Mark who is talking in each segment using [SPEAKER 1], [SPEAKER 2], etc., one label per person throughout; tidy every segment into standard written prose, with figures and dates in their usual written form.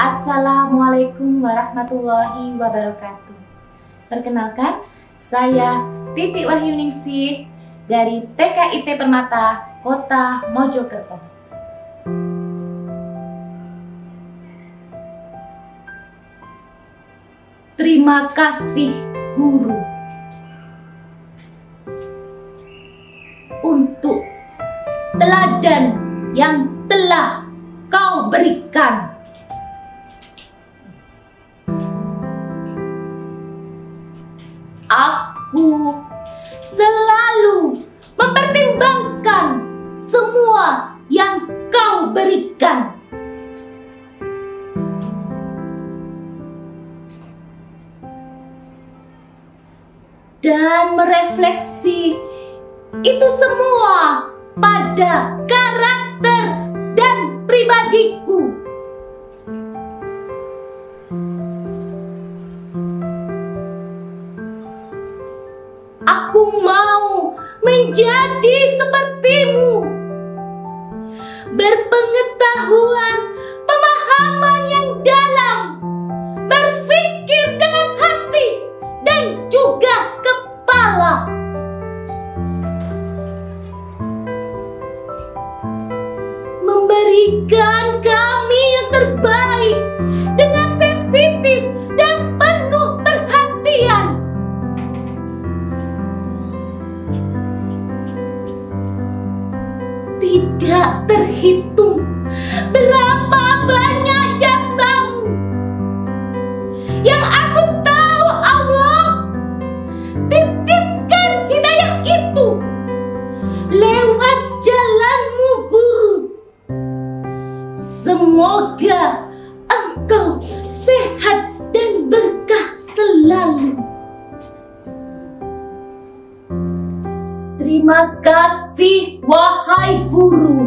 [SPEAKER 1] Assalamualaikum warahmatullahi wabarakatuh. Perkenalkan, saya Titi Wahyuningsih dari TKIP Permata, Kota Mojokerto. Terima kasih guru untuk teladan yang telah kau berikan. Aku selalu mempertimbangkan semua yang kau berikan. Dan merefleksi itu semua pada karakter dan pribadiku. Aku mau menjadi sepertimu, berpengetahuan, pemahaman yang dalam, berpikir dengan hati dan juga kepala. Memberikan kami yang terbaik dengan sensitif dan penuh perhatian. Tidak terhitung berapa banyak jasamu. Yang aku tahu Allah titipkan hidayah itu lewat jalanmu guru. Semoga engkau sehat dan berkah selalu. Terima kasih wahai guru,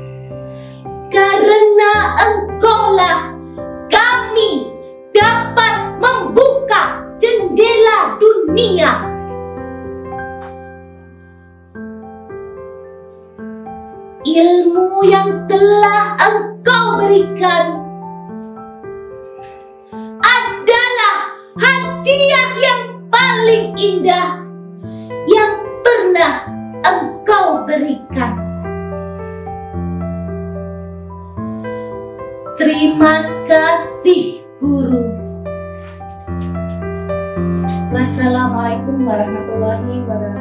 [SPEAKER 1] karena engkaulah kami dapat membuka jendela dunia. Ilmu yang telah engkau berikan adalah hadiah yang paling indah yang pernah engkau berikan. Terima kasih guru. Wassalamualaikum warahmatullahi wabarakatuh.